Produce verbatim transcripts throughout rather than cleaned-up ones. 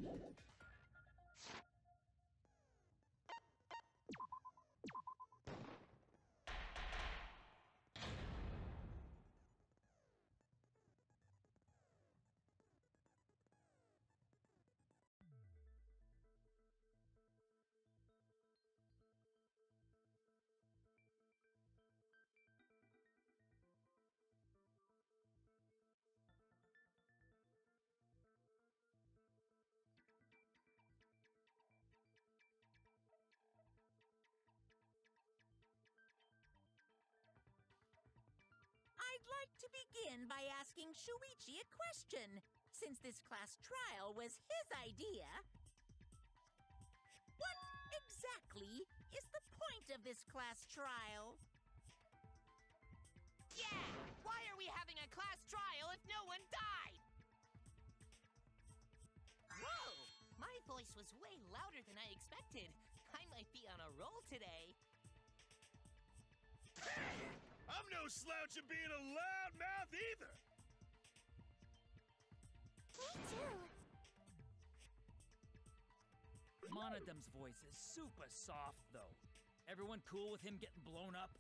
I'd like to begin by asking Shuichi a question, since this class trial was his idea. What exactly is the point of this class trial? Yeah! Why are we having a class trial if no one died? Whoa! My voice was way louder than I expected. I might be on a roll today. Hey! I'm no slouch at being a loudmouth either! Me too! Monodam's voice is super soft, though. Everyone cool with him getting blown up?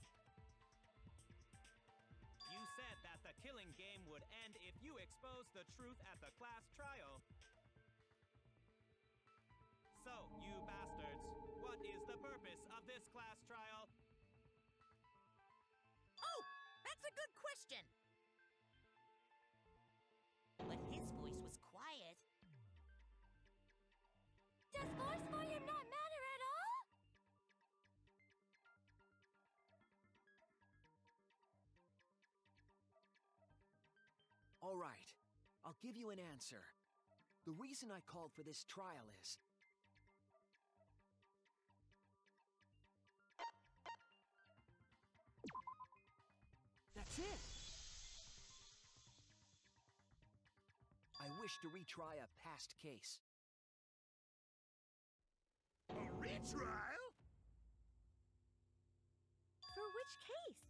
You said that the killing game would end if you exposed the truth at the class trial. So, you bastards, what is the purpose of this class trial? Oh, that's a good question. But his voice was quiet. Does force volume not matter at all? All right, I'll give you an answer. The reason I called for this trial is... That's it! I wish to retry a past case. A retrial? For which case?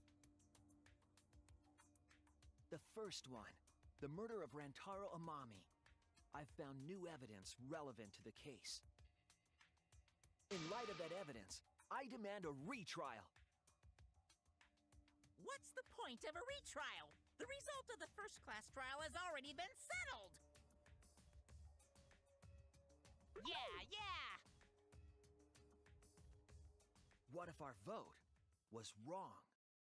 The first one, the murder of Rantaro Amami. I've found new evidence relevant to the case. In light of that evidence, I demand a retrial. What's the point of a retrial? The result of the first class trial has already been settled. Yeah, yeah! What if our vote was wrong?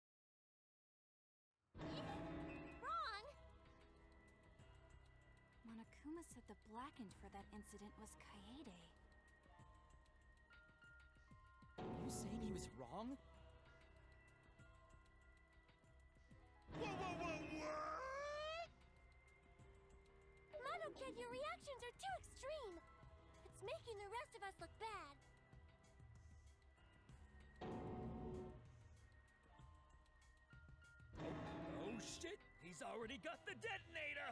Wrong? Monokuma said the blackened for that incident was Kaede. Are you saying he was wrong? Whoa, whoa, whoa, what? Monoken, your reactions are too extreme. It's making the rest of us look bad. Oh shit! He's already got the detonator!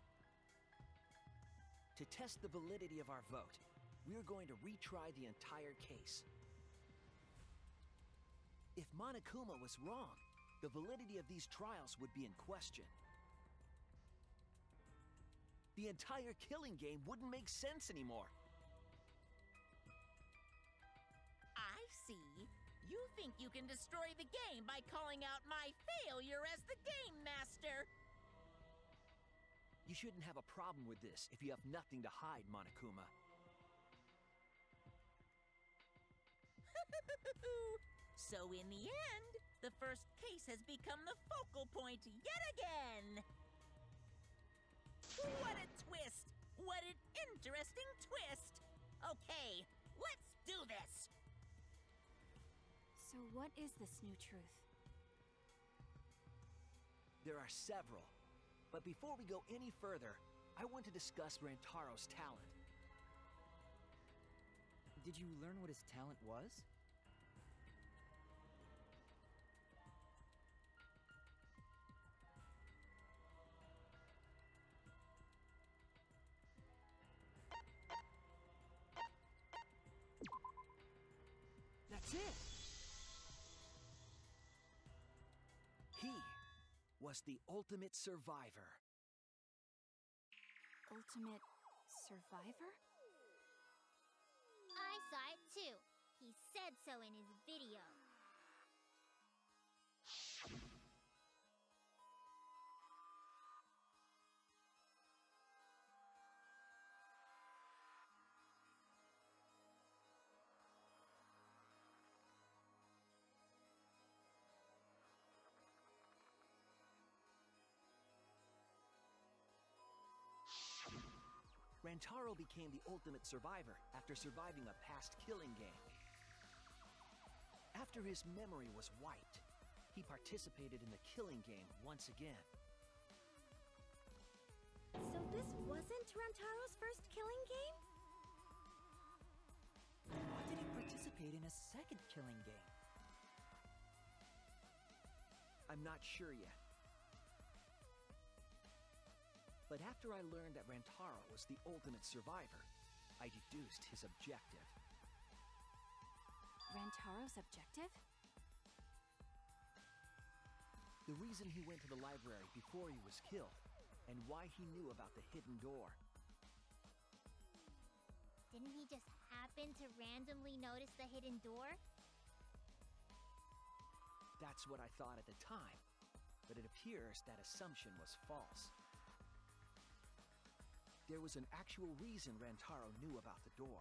To test the validity of our vote, we're going to retry the entire case. If Monokuma was wrong, the validity of these trials would be in question. The entire killing game wouldn't make sense anymore. I see. You think you can destroy the game by calling out my failure as the game master. You shouldn't have a problem with this if you have nothing to hide, Monokuma. So in the end, the first case has become the focal point yet again. What a twist! What an interesting twist! Okay, let's do this! So what is this new truth? There are several. But before we go any further, I want to discuss Rantaro's talent. Did you learn what his talent was? That's it! He was the ultimate survivor. Ultimate survivor? and his video. Rantaro became the ultimate survivor after surviving a past killing game. After his memory was wiped, he participated in the killing game once again. So this wasn't Rantaro's first killing game? Why did he participate in a second killing game? I'm not sure yet. But after I learned that Rantaro was the ultimate survivor, I deduced his objective. Rantaro's objective? The reason he went to the library before he was killed, and why he knew about the hidden door. Didn't he just happen to randomly notice the hidden door? That's what I thought at the time, but it appears that assumption was false. There was an actual reason Rantaro knew about the door.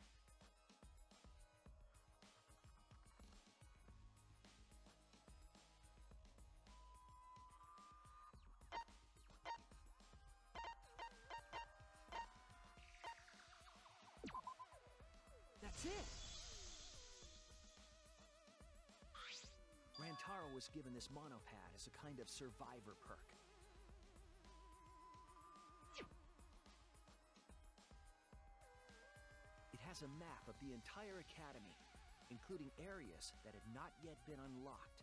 That's it! Rantaro was given this monopad as a kind of survivor perk. It has a map of the entire academy, including areas that had not yet been unlocked.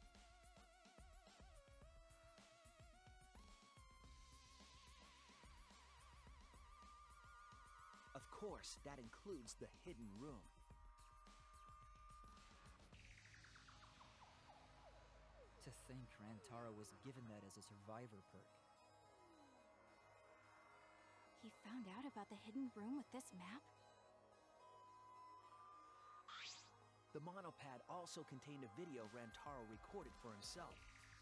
Of course, that includes the hidden room. To think Rantaro was given that as a survivor perk. He found out about the hidden room with this map? The monopad also contained a video Rantaro recorded for himself.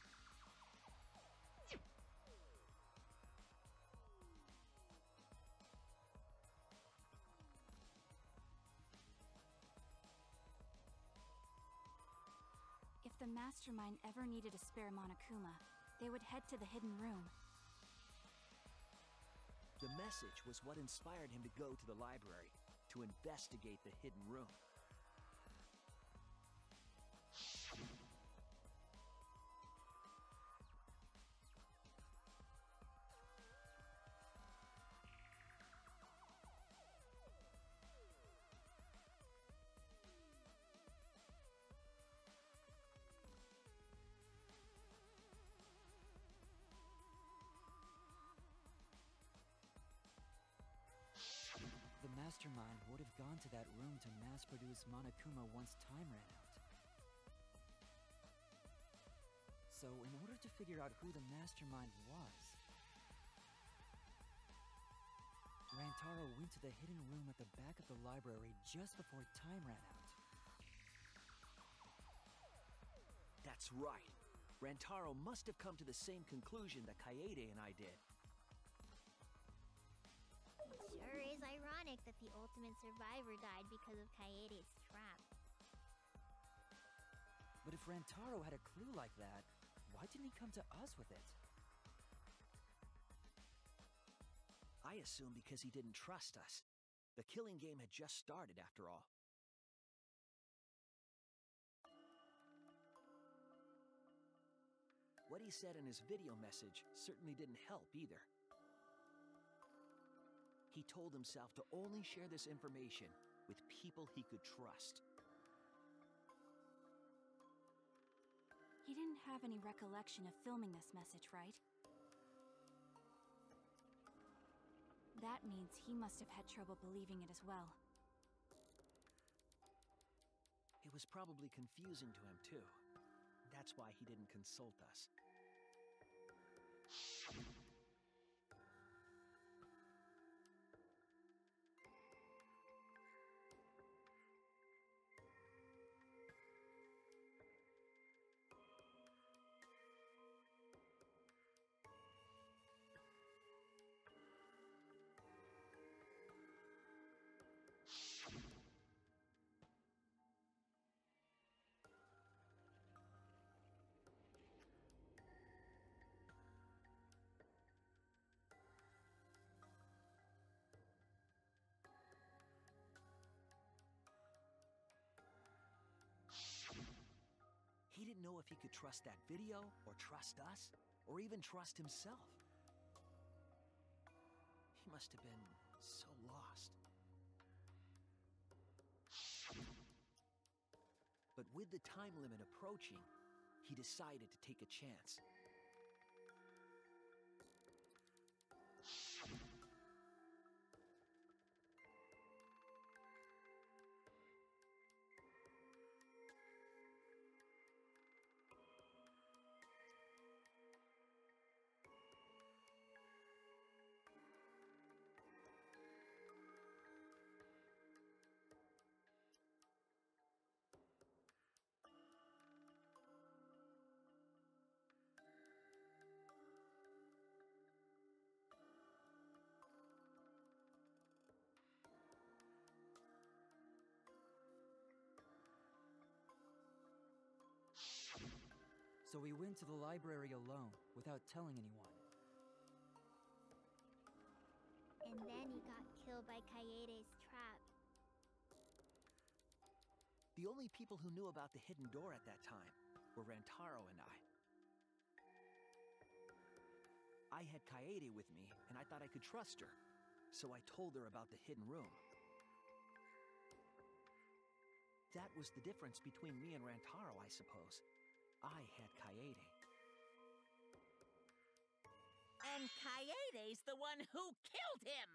If the Mastermind ever needed a spare Monokuma, they would head to the hidden room. The message was what inspired him to go to the library to investigate the hidden room. The Mastermind would have gone to that room to mass-produce Monokuma once time ran out. So, in order to figure out who the Mastermind was, Rantaro went to the hidden room at the back of the library just before time ran out. That's right. Rantaro must have come to the same conclusion that Kaede and I did. It sure is ironic that the ultimate survivor died because of Kaede's trap. But if Rantaro had a clue like that, why didn't he come to us with it? I assume because he didn't trust us. The killing game had just started, after all. What he said in his video message certainly didn't help either. He told himself to only share this information with people he could trust. He didn't have any recollection of filming this message, right? That means he must have had trouble believing it as well. It was probably confusing to him, too. That's why he didn't consult us. if he could trust that video, or trust us, or even trust himself. He must have been so lost. But with the time limit approaching, he decided to take a chance. So we went to the library alone, without telling anyone. And then he got killed by Kaede's trap. The only people who knew about the hidden door at that time were Rantaro and I. I had Kaede with me, and I thought I could trust her, so I told her about the hidden room. That was the difference between me and Rantaro, I suppose. I had Kaede. And Kaede's the one who killed him!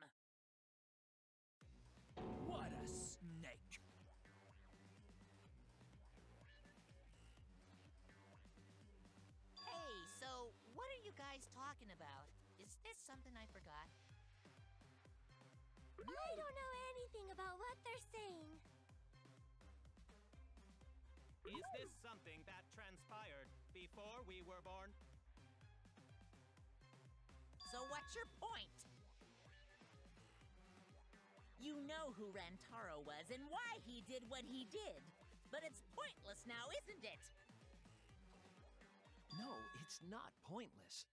What a snake! Hey, so what are you guys talking about? Is this something I forgot? I don't know anything about what they're saying. Is this something that transpired before we were born? So what's your point? You know who Rantaro was and why he did what he did. But it's pointless now, isn't it? No, it's not pointless.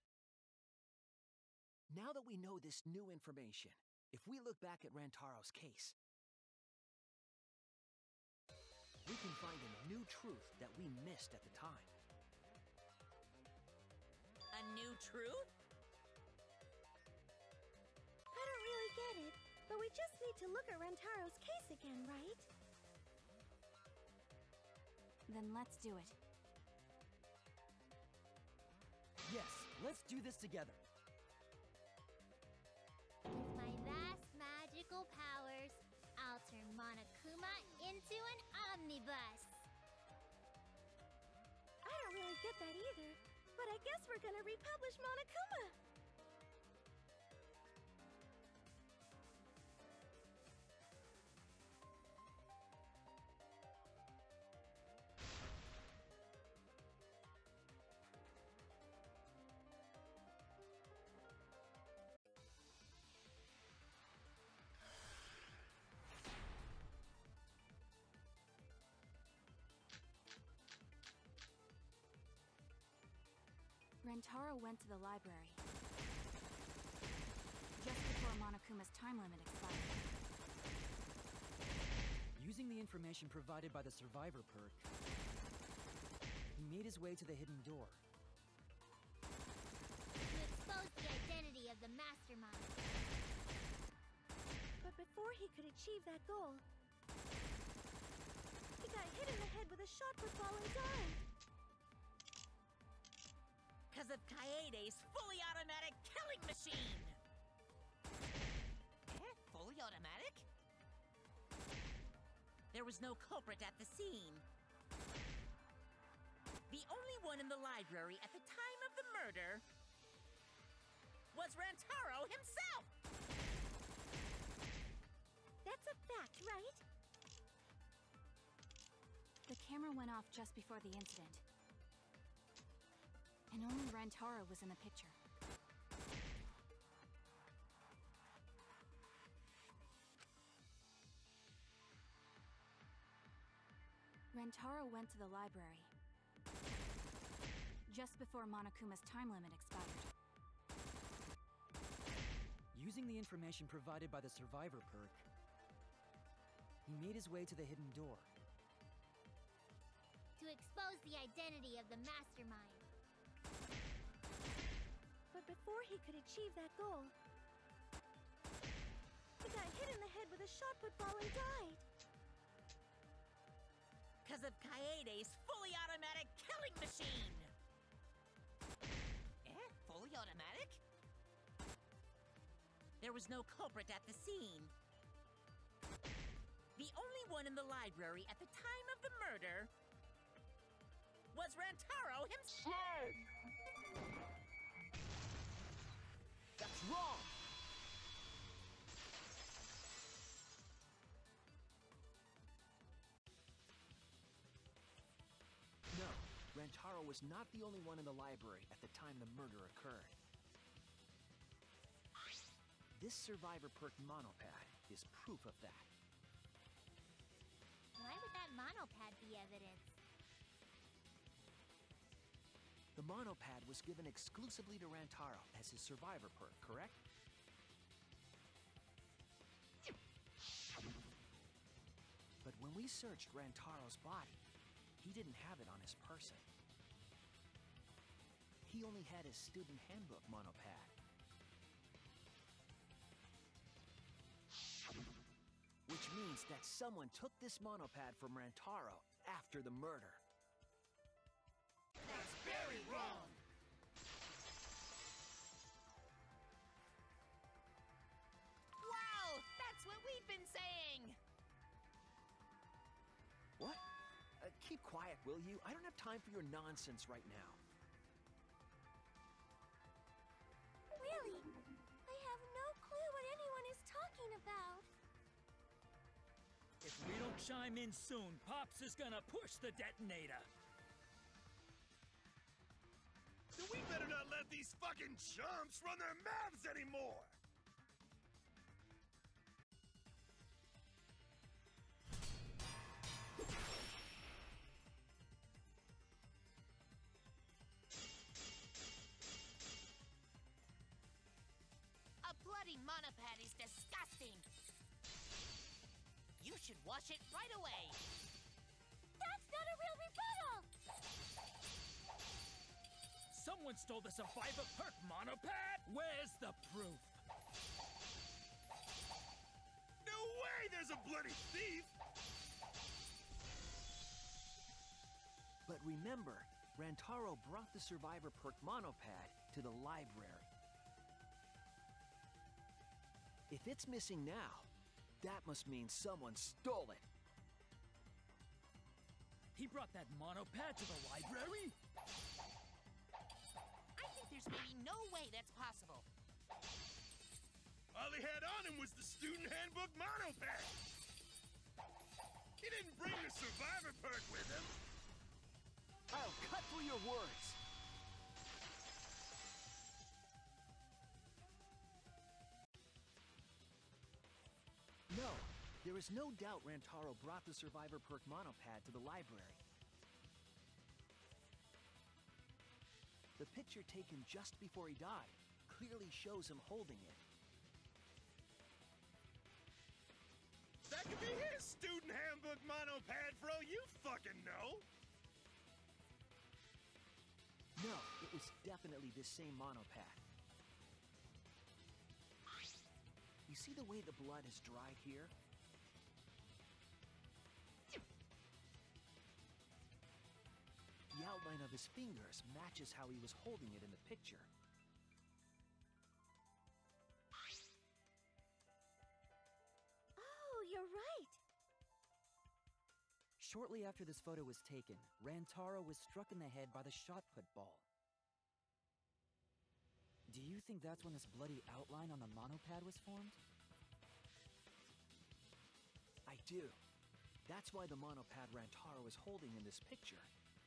Now that we know this new information, if we look back at Rantaro's case, we can find a new truth that we missed at the time. A new truth? I don't really get it, but we just need to look at Rantaro's case again, right? Then let's do it. Yes, let's do this together. With my vast magical powers, I'll turn Monokuma into an omnibus. I don't really get that either, but I guess we're gonna republish Monokuma. Rantaro went to the library just before Monokuma's time limit expired. Using the information provided by the Survivor perk, he made his way to the hidden door. To expose the identity of the Mastermind. But before he could achieve that goal, he got hit in the head with a shot football and died. Because of Kaede's fully automatic killing machine! Eh? Fully automatic? There was no culprit at the scene. The only one in the library at the time of the murder was Rantaro himself! That's a fact, right? The camera went off just before the incident. And only Rantaro was in the picture. Rantaro went to the library just before Monokuma's time limit expired. Using the information provided by the Survivor perk, he made his way to the hidden door. To expose the identity of the Mastermind. But before he could achieve that goal, he got hit in the head with a shot put ball and died. Because of Kaede's fully automatic killing machine! Eh? Fully automatic? There was no culprit at the scene. The only one in the library at the time of the murder was Rantaro himself! That's wrong! No, Rantaro was not the only one in the library at the time the murder occurred. This survivor perk monopad is proof of that. Why would that monopad be evidence? The monopad was given exclusively to Rantaro as his survivor perk, correct? But when we searched Rantaro's body, he didn't have it on his person. He only had his student handbook monopad. Which means that someone took this monopad from Rantaro after the murder. That's very wrong! Wow! That's what we've been saying! What? Uh, keep quiet, will you? I don't have time for your nonsense right now. Really? I have no clue what anyone is talking about. If we don't chime in soon, Pops is gonna push the detonator. Then we better not let these fucking chumps run their mouths anymore! A bloody monopad is disgusting! You should wash it right away! That's not a real rebuttal! Someone stole the survivor perk monopad? Where's the proof? No way there's a bloody thief! But remember, Rantaro brought the survivor perk monopad to the library. If it's missing now, that must mean someone stole it. He brought that monopad to the library? I think there's maybe no way that's possible. All he had on him was the student handbook monopad! He didn't bring the survivor perk with him! I'll cut through your words! No, there is no doubt Rantaro brought the survivor perk monopad to the library. The picture taken just before he died clearly shows him holding it. That could be his student handbook monopad for all you fucking know! No, it was definitely this same monopad. You see the way the blood is dried here? The outline of his fingers matches how he was holding it in the picture. Oh, you're right. Shortly after this photo was taken, Rantaro was struck in the head by the shot put ball. Do you think that's when this bloody outline on the monopad was formed? I do. That's why the monopad Rantaro is holding in this picture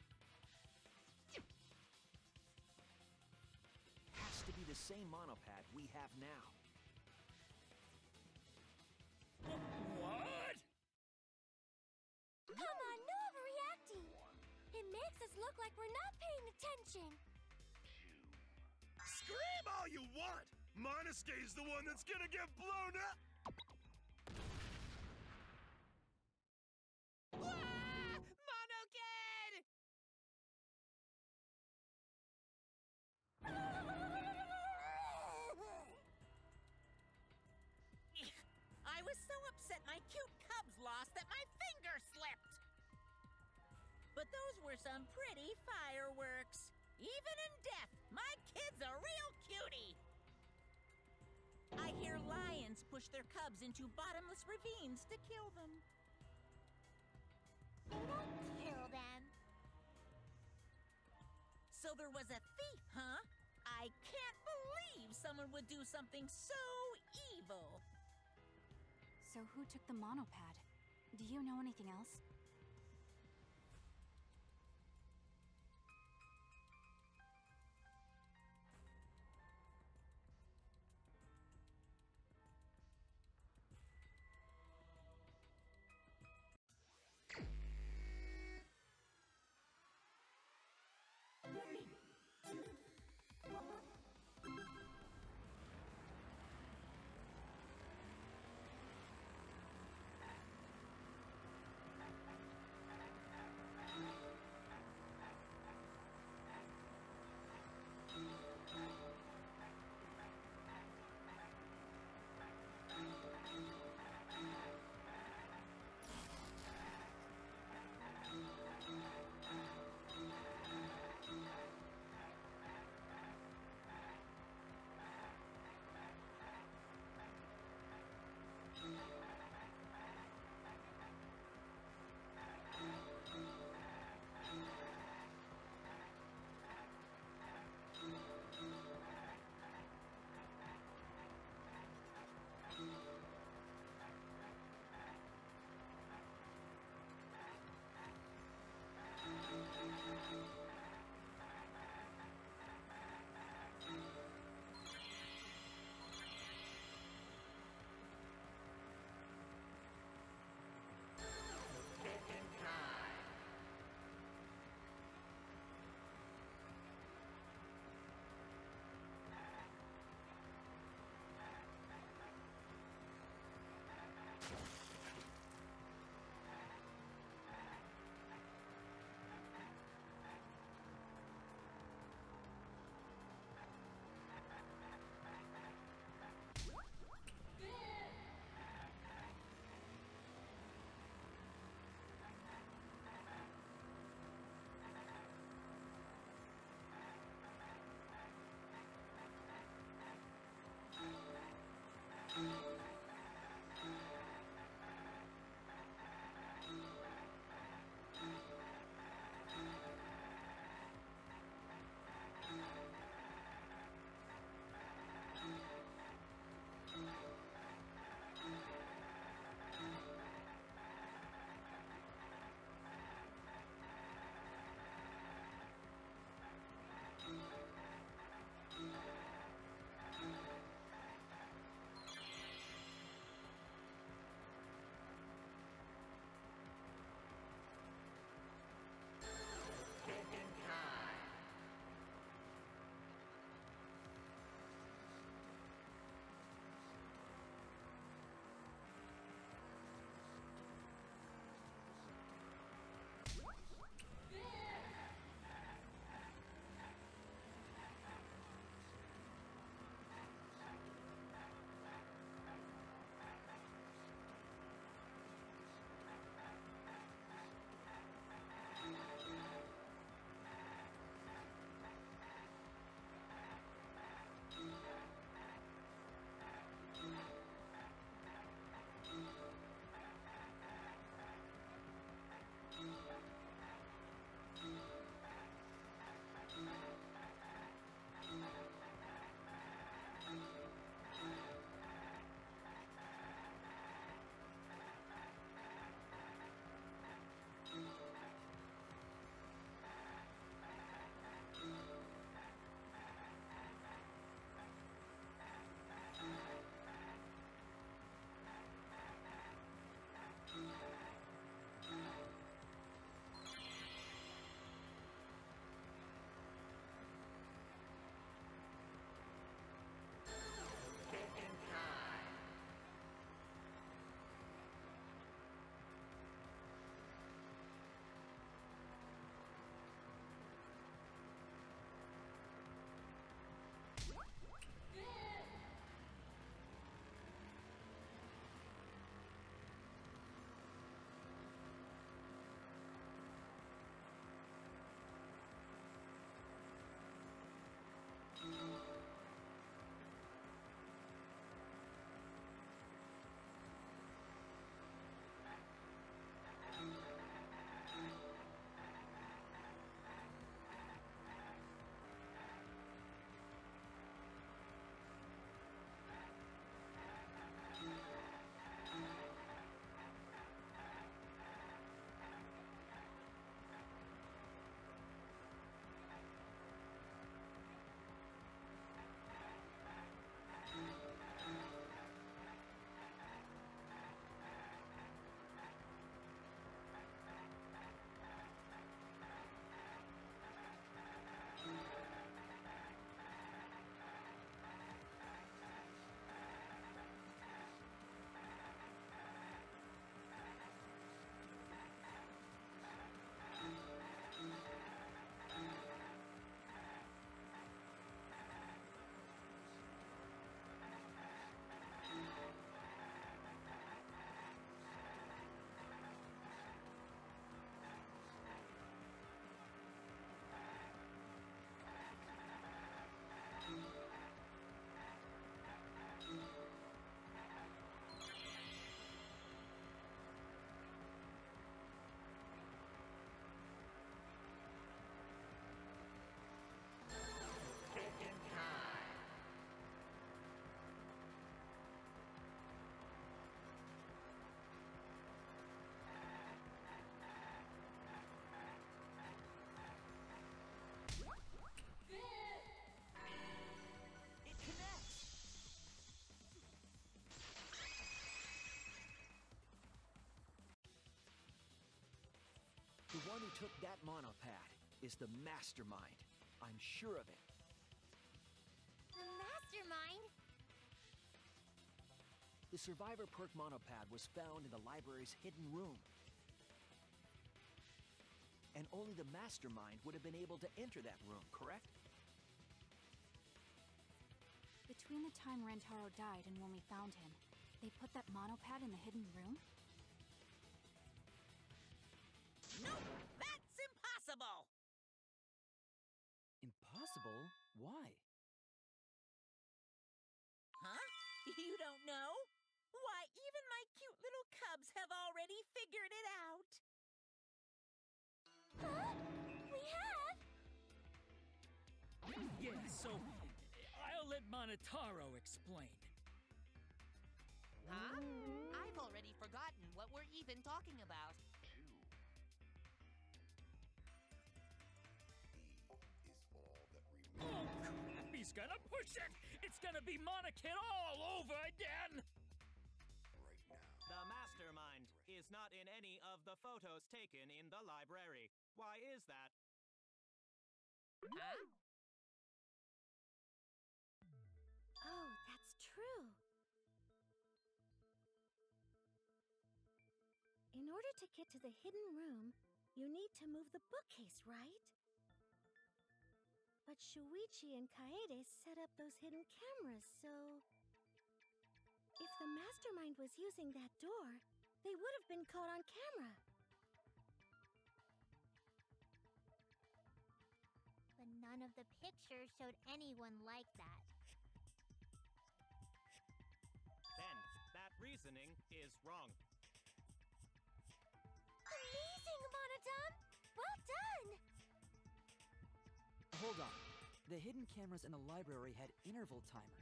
has to be the same monopad we have now. What? Come on, no overreacting. It makes us look like we're not paying attention. Scream all you want! Monosuke's the one that's gonna get blown up! but those were some pretty fireworks. Even in death, my kid's a real cutie. I hear lions push their cubs into bottomless ravines to kill them. They don't kill them. So there was a thief, huh? I can't believe someone would do something so evil. So who took the monopad? Do you know anything else? took that monopad is the Mastermind. I'm sure of it. The Mastermind? The Survivor Perk monopad was found in the library's hidden room. And only the Mastermind would have been able to enter that room, correct? Between the time Rantaro died and when we found him, they put that monopad in the hidden room? Nope! That's impossible! Impossible? Why? Huh? You don't know? Why, even my cute little cubs have already figured it out. Huh? We have? Yeah, so I'll let Monotaro explain. Huh? I've already forgotten what we're even talking about. Oh, crap, he's gonna push it! It's gonna be Monokid all over again! The Mastermind is not in any of the photos taken in the library. Why is that? Huh? Oh, that's true. In order to get to the hidden room, you need to move the bookcase, right? But Shuichi and Kaede set up those hidden cameras, so... If the Mastermind was using that door, they would have been caught on camera. But none of the pictures showed anyone like that. Then, that reasoning is wrong. Amazing, Monodum! Well done! Hold on. The hidden cameras in the library had interval timers.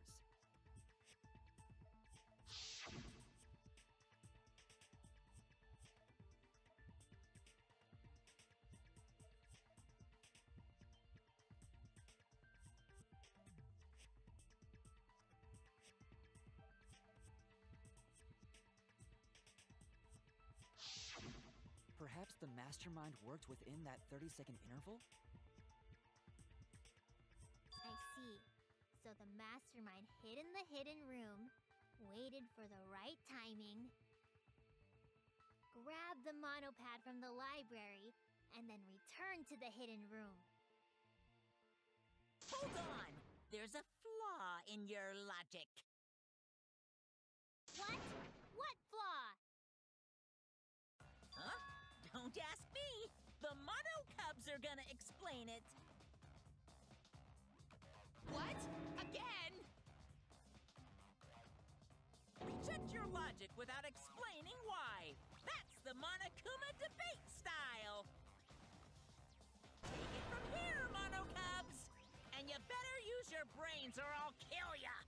Perhaps the Mastermind worked within that thirty second interval? I see. So the Mastermind hid in the hidden room, waited for the right timing, grabbed the monopad from the library, and then returned to the hidden room. Hold on! There's a flaw in your logic. What? What flaw? Huh? Don't ask me! The Mono Cubs are gonna explain it! What? Again? Reject your logic without explaining why! That's the Monokuma debate style! Take it from here, Mono Cubs! And you better use your brains or I'll kill ya!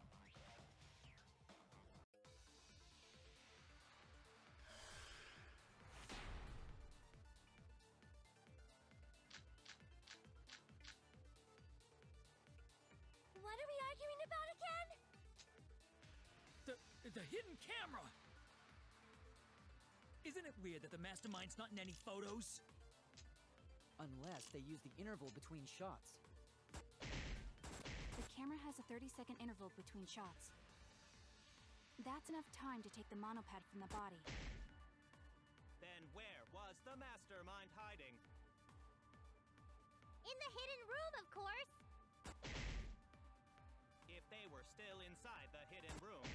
What are we arguing about again? The, the hidden camera! Isn't it weird that the Mastermind's not in any photos? Unless they use the interval between shots. The camera has a thirty second interval between shots. That's enough time to take the monopad from the body. Then where was the Mastermind hiding? In the hidden room, of course! If they were still inside the hidden room,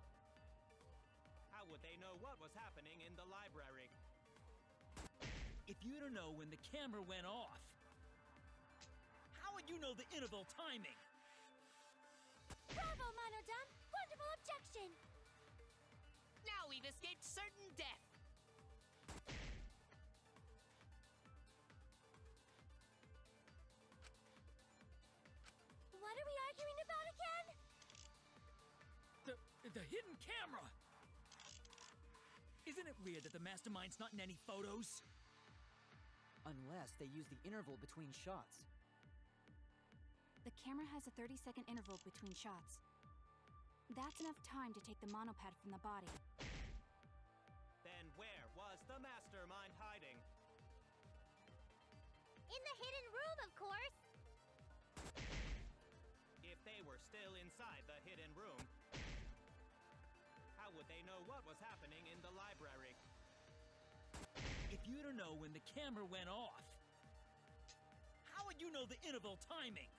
how would they know what was happening in the library? If you don't know when the camera went off, how would you know the interval timing? Bravo, Monodum! Wonderful objection! Now we've escaped certain death. What are we arguing about again? The, the hidden camera! Isn't it weird that the Mastermind's not in any photos? Unless they use the interval between shots. The camera has a thirty second interval between shots. That's enough time to take the monopad from the body. Then where was the Mastermind hiding? In the hidden room, of course! If they were still inside the hidden room, how would they know what was happening in the library? If you don't know when the camera went off, how would you know the interval timing?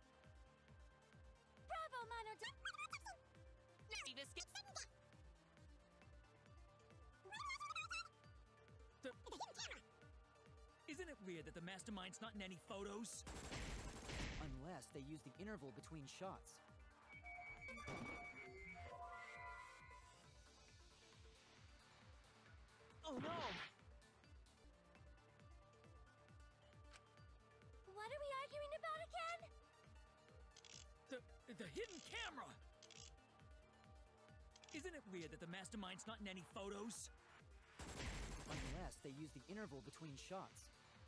Bravo, Mono... The... Isn't it weird that the Mastermind's not in any photos? Unless they use the interval between shots. Oh no! What are we arguing about again? The, the hidden camera! Isn't it weird that the Mastermind's not in any photos? Unless they use the interval between shots.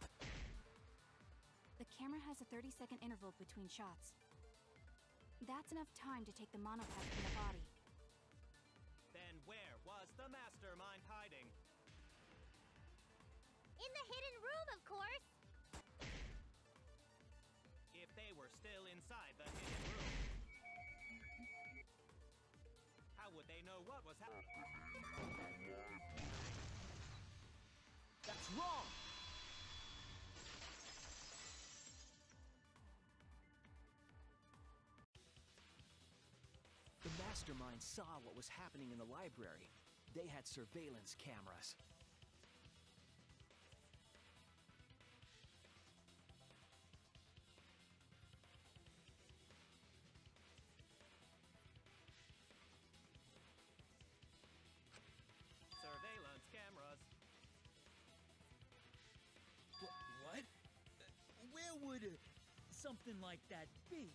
The camera has a thirty second interval between shots. That's enough time to take the monopod from the body. Then where was the Mastermind hiding? In the hidden room, of course! If they were still inside the hidden room, how would they know what was happening? That's wrong! The Mastermind saw what was happening in the library. They had surveillance cameras. Surveillance cameras. Wh- what? Uh, where would uh, something like that be?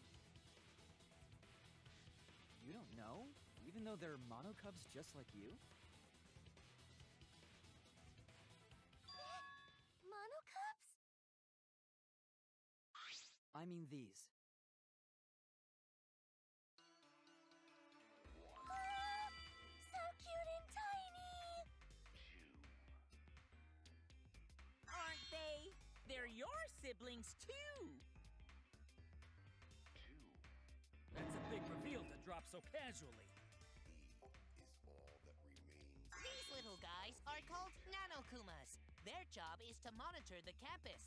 You don't know? Even though they're mono cubs just like you? Mono cups? I mean these. Ah, so cute and tiny! Aren't they? They're your siblings, too! That's a big reveal to drop so casually. These little guys are called Nanokumas. Their job is to monitor the campus.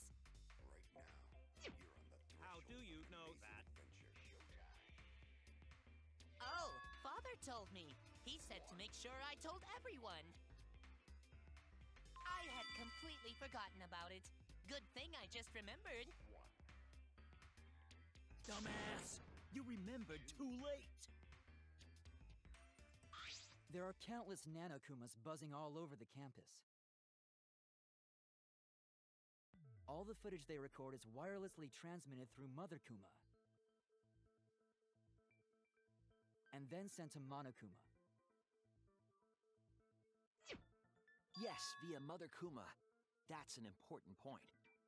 How do you know that? Oh, Father told me. He said to make sure I told everyone. I had completely forgotten about it. Good thing I just remembered. Dumbass! You remembered too late! There are countless Nanokumas buzzing all over the campus. All the footage they record is wirelessly transmitted through Mother Kuma. And then sent to Monokuma. Yes, via Mother Kuma. That's an important point.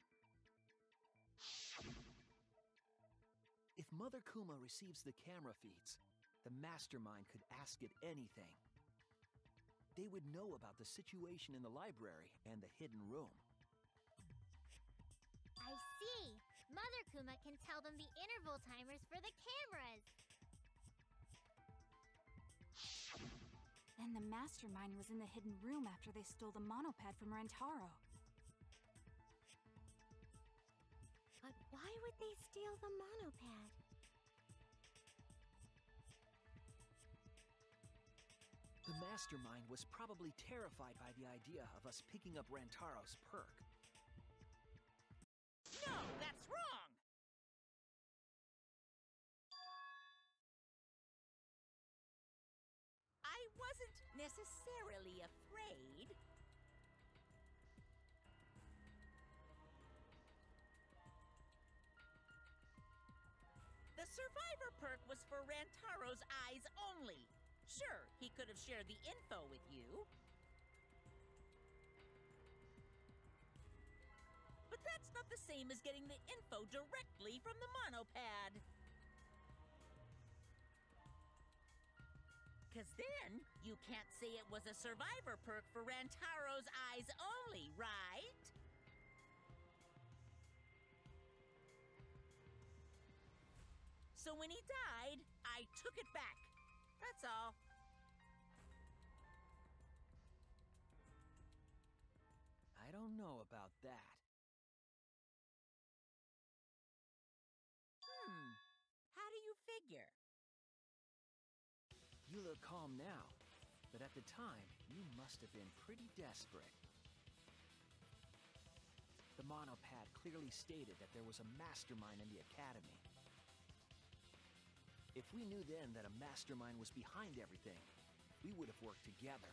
If Mother Kuma receives the camera feeds, the Mastermind could ask it anything. They would know about the situation in the library and the hidden room. I see! Mother Kuma can tell them the interval timers for the cameras! Then the Mastermind was in the hidden room after they stole the monopad from Rantaro. But why would they steal the monopad? The Mastermind was probably terrified by the idea of us picking up Rantaro's perk. No, that's wrong! I wasn't necessarily afraid. The Survivor perk was for Rantaro's eyes only. Sure, he could have shared the info with you. But that's not the same as getting the info directly from the monopad. Because then, you can't say it was a Survivor perk for Rantaro's eyes only, right? So when he died, I took it back. That's all. I don't know about that. Hmm. How do you figure? You look calm now, but at the time, you must have been pretty desperate. The monopad clearly stated that there was a mastermind in the academy. If we knew then that a mastermind was behind everything, we would have worked together.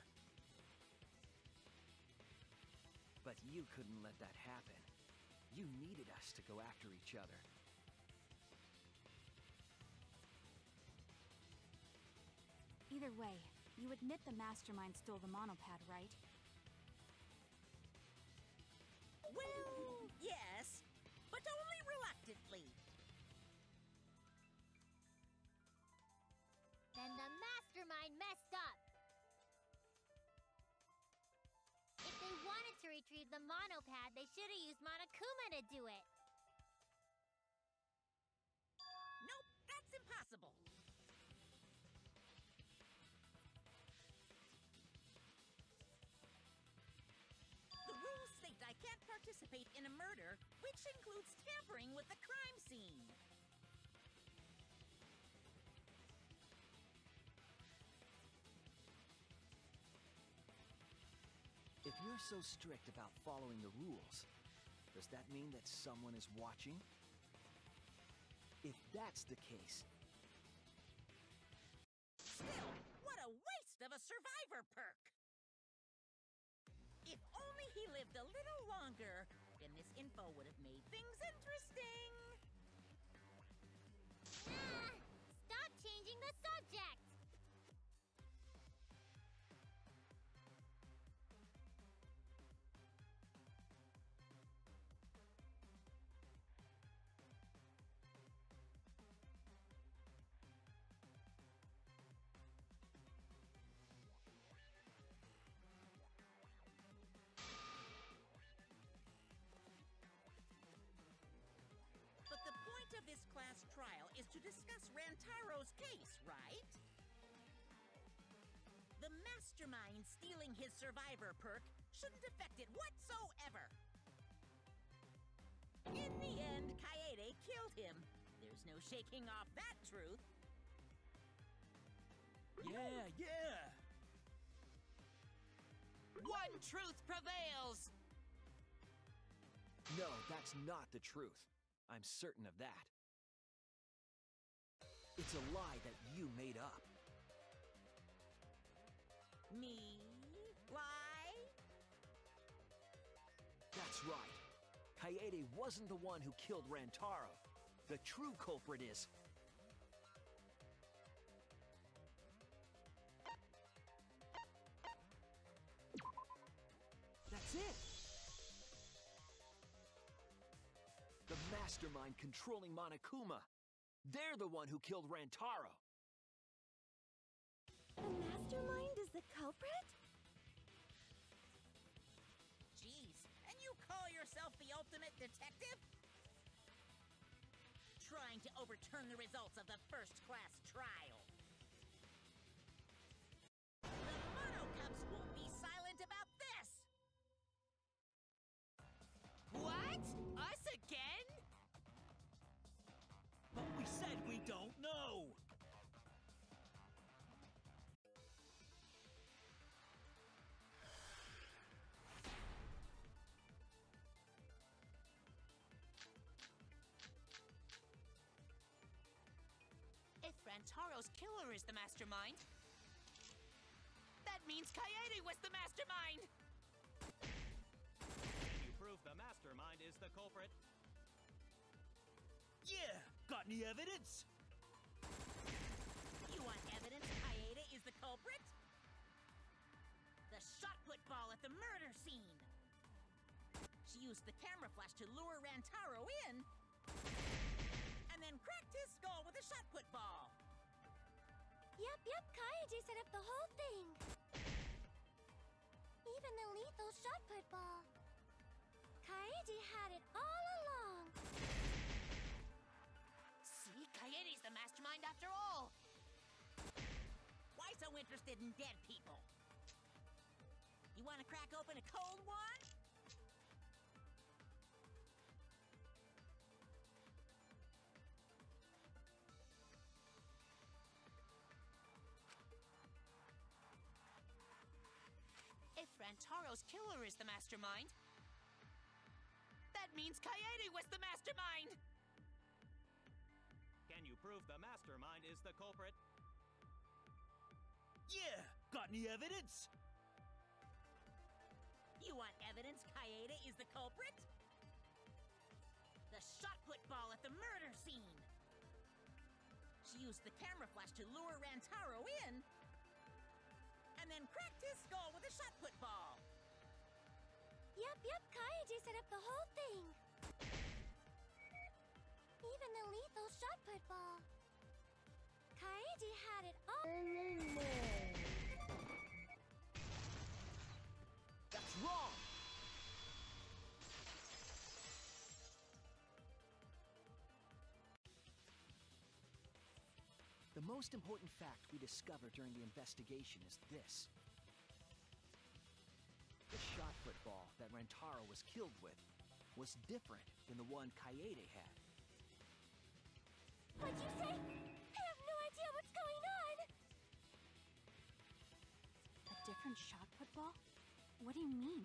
But you couldn't let that happen. You needed us to go after each other. Either way, you admit the mastermind stole the monopad, right? Well, yes, but only reluctantly. Then the mastermind messed up. If they wanted to retrieve the monopad, they should have used Monokuma to do it. Nope, that's impossible. The rules state I can't participate in a murder, which includes tampering with the crime scene. If you're so strict about following the rules, does that mean that someone is watching? If that's the case... Still, what a waste of a survivor perk! If only he lived a little longer, then this info would have made things interesting. Ah! Stop changing the subject! But the point of this class trial is to discuss Rantaro's case, right? The mastermind stealing his survivor perk shouldn't affect it whatsoever. In the end, Kaede killed him. There's no shaking off that truth. Yeah, yeah! One truth prevails! No, that's not the truth. I'm certain of that. It's a lie that you made up. Me? Lie? That's right. Kaede wasn't the one who killed Rantaro. The true culprit is... That's it! The mastermind controlling Monokuma. They're the one who killed Rantaro. The mastermind is the culprit? Jeez, and you call yourself the ultimate detective? Trying to overturn the results of the first-class trial. The Monocubs won't be silent about this! What? Us again? But we said we don't know! If Rantaro's killer is the mastermind, that means Kaede was the mastermind! You prove the mastermind is the culprit. Yeah! Got any evidence? You want evidence Kaede is the culprit? The shot put ball at the murder scene! She used the camera flash to lure Rantaro in, and then cracked his skull with a shot put ball! Yep, yep, Kaede set up the whole thing. Even the lethal shot put ball. Kaede had it all along. See, Kaede Kaede's the mastermind after all. Why so interested in dead people? You want to crack open a cold one? If Rantaro's killer is the mastermind, that means Kaede was the mastermind! Can you prove the mastermind is the culprit? Yeah! Got any evidence? You want evidence Kaede is the culprit? The shot put ball at the murder scene! She used the camera flash to lure Rantaro in, and then cracked his skull with a shot put ball! Yep, yep, Kaede set up the whole thing. Even the lethal shot put ball. Kaede had it all. That's wrong! The most important fact we discovered during the investigation is this. The shot put ball that Rantaro was killed with was different than the one Kaede had. What'd you say? I have no idea what's going on! A different shot put ball? What do you mean?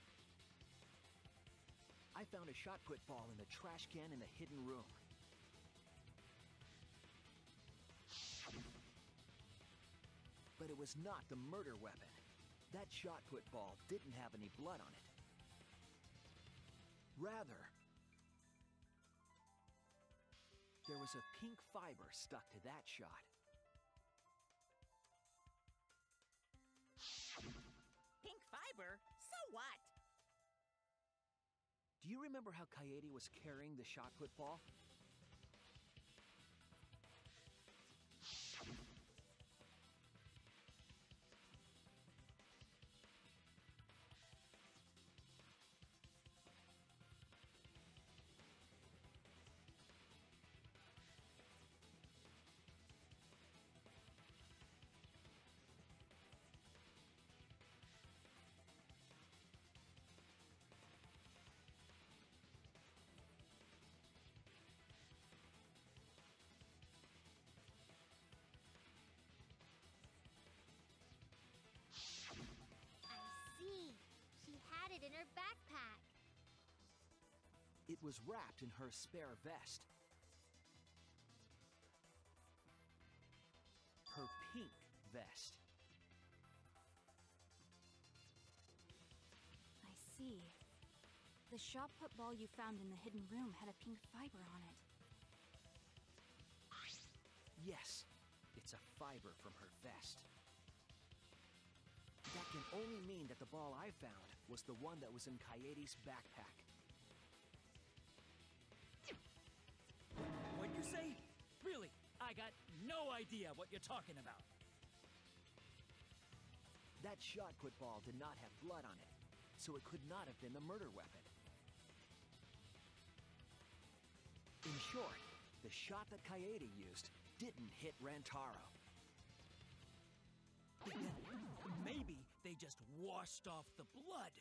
I found a shot put ball in the trash can in the hidden room. But it was not the murder weapon. That shot put ball didn't have any blood on it. Rather, there was a pink fiber stuck to that shot. Pink fiber? So what? Do you remember how Kaede was carrying the shot put ball? She had it in her backpack. It was wrapped in her spare vest. Her pink vest. I see. The shot put ball you found in the hidden room had a pink fiber on it. Yes, it's a fiber from her vest. That can only mean that the ball I found was the one that was in Kaede's backpack. What'd you say? Really? I got no idea what you're talking about. That shot put ball did not have blood on it, so it could not have been the murder weapon. In short, the shot that Kaede used didn't hit Rantaro. Maybe they just washed off the blood.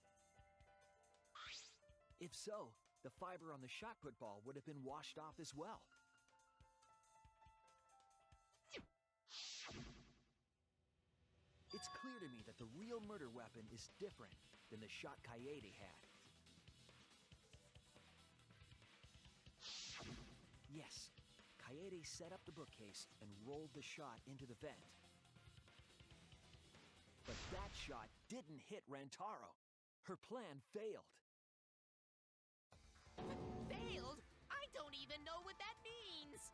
If so, the fiber on the shot put ball would have been washed off as well. It's clear to me that the real murder weapon is different than the shot Kaede had. Yes, Kaede set up the bookcase and rolled the shot into the vent. But that shot didn't hit Rantaro. Her plan failed. Failed? I don't even know what that means!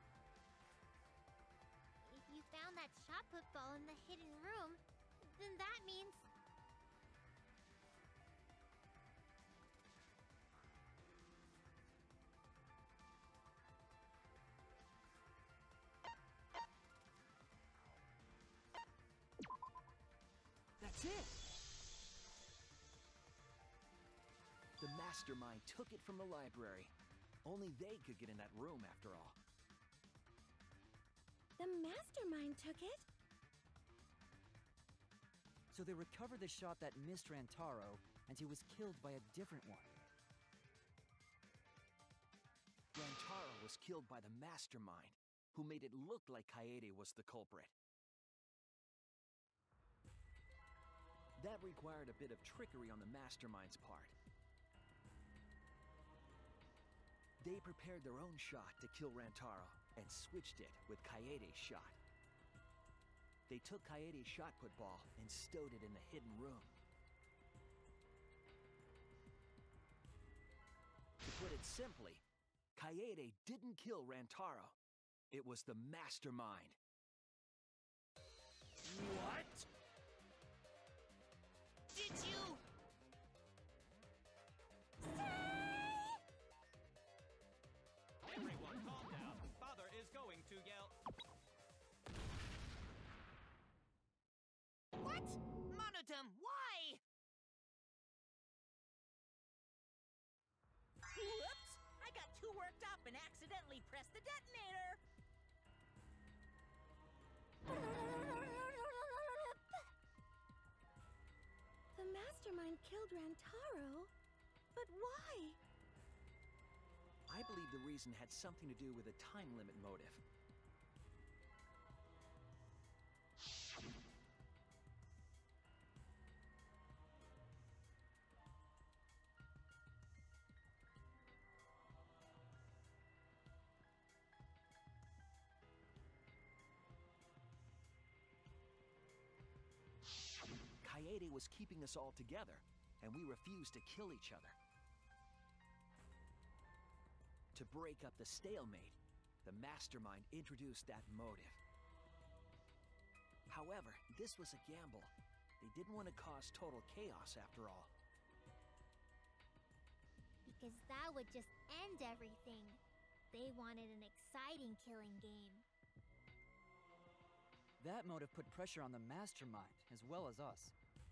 If you found that shot put ball in the hidden room, then that means... That's it! The Mastermind took it from the library. Only they could get in that room after all. The Mastermind took it. So they recovered the shot that missed Rantaro, and he was killed by a different one. Rantaro was killed by the Mastermind, who made it look like Kaede was the culprit. That required a bit of trickery on the Mastermind's part. They prepared their own shot to kill Rantaro and switched it with Kaede's shot. They took Kaede's shot put ball and stowed it in the hidden room. To put it simply, Kaede didn't kill Rantaro. It was the Mastermind. What? Did you? Everyone calm down. Father is going to yell. What? Monodum, why? Whoops! I got too worked up and accidentally pressed the detonator. The Mastermind killed Rantaro, but why? I believe the reason had something to do with a time limit motive. Kaede was keeping us all together, and we refused to kill each other. To break up the stalemate, the Mastermind introduced that motive. However, this was a gamble. They didn't want to cause total chaos after all. Because that would just end everything. They wanted an exciting killing game. That motive put pressure on the Mastermind, as well as us.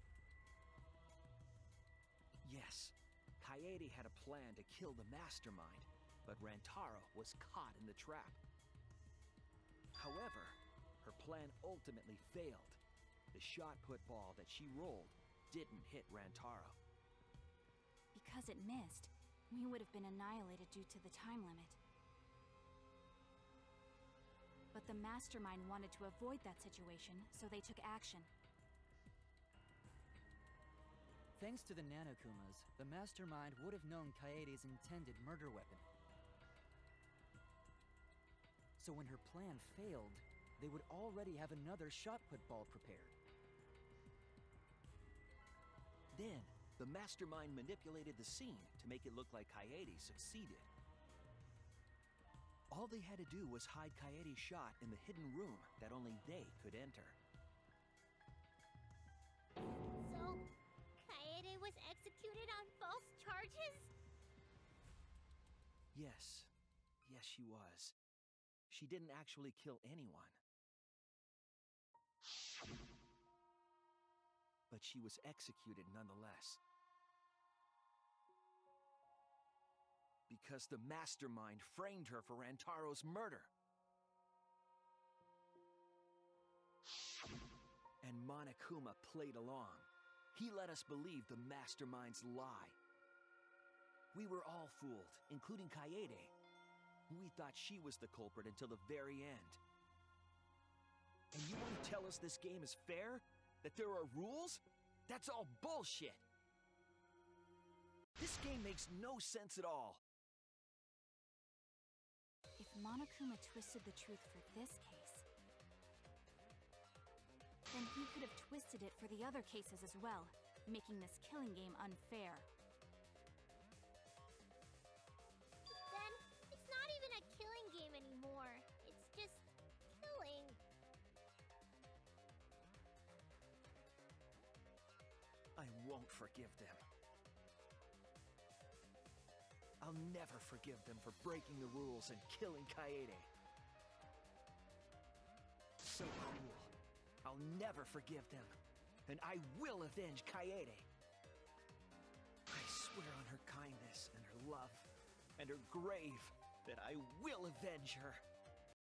Yes, Kaede had a plan to kill the Mastermind, but Rantaro was caught in the trap. However, her plan ultimately failed. The shot put ball that she rolled didn't hit Rantaro. Because it missed, we would have been annihilated due to the time limit. But the Mastermind wanted to avoid that situation, so they took action. Thanks to the Nanokumas, the Mastermind would have known Kaede's intended murder weapon. So when her plan failed, they would already have another shot-put ball prepared. Then, the Mastermind manipulated the scene to make it look like Kaede succeeded. All they had to do was hide Kaede's shot in the hidden room that only they could enter. So, Kaede was executed on false charges? Yes, yes she was. She didn't actually kill anyone. But she was executed nonetheless. Because the Mastermind framed her for Rantaro's murder. And Monokuma played along. He let us believe the Mastermind's lie. We were all fooled, including Kaede. We thought she was the culprit until the very end. And you want to tell us this game is fair? That there are rules? That's all bullshit! This game makes no sense at all. If Monokuma twisted the truth for this case, then he could have twisted it for the other cases as well, making this killing game unfair. Then, it's not even a killing game anymore. It's just killing. I won't forgive them. I'll never forgive them for breaking the rules and killing Kaede. So cruel. I'll never forgive them. And I will avenge Kaede. I swear on her kindness and her love and her grave that I will avenge her.